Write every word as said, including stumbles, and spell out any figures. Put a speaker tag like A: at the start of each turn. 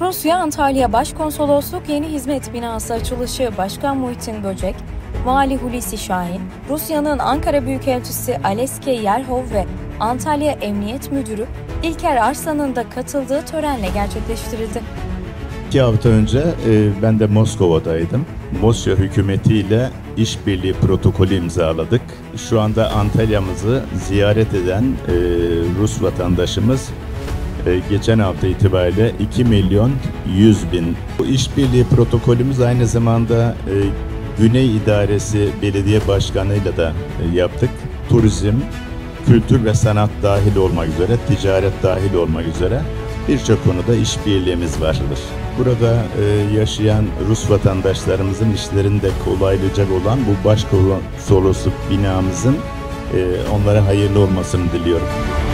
A: Rusya Antalya Başkonsolosluk Yeni Hizmet Binası açılışı Başkan Muhittin Böcek, Vali Hulusi Şahin, Rusya'nın Ankara Büyükelçisi Aleksey Yerhov ve Antalya Emniyet Müdürü İlker Arslan'ın da katıldığı törenle gerçekleştirildi.
B: İki hafta önce e, ben de Moskova'daydım. Mosya hükümetiyle işbirliği protokolü imzaladık. Şu anda Antalya'mızı ziyaret eden e, Rus vatandaşımız e, geçen hafta itibariyle iki milyon yüz bin. Bu işbirliği protokolümüz aynı zamanda e, Güney İdaresi Belediye Başkanı'yla da e, yaptık. Turizm, kültür ve sanat dahil olmak üzere, ticaret dahil olmak üzere birçok konuda işbirliğimiz vardır. Burada e, yaşayan Rus vatandaşlarımızın işlerini de kolaylayacak olan bu başkonsolosluk binamızın e, onlara hayırlı olmasını diliyorum.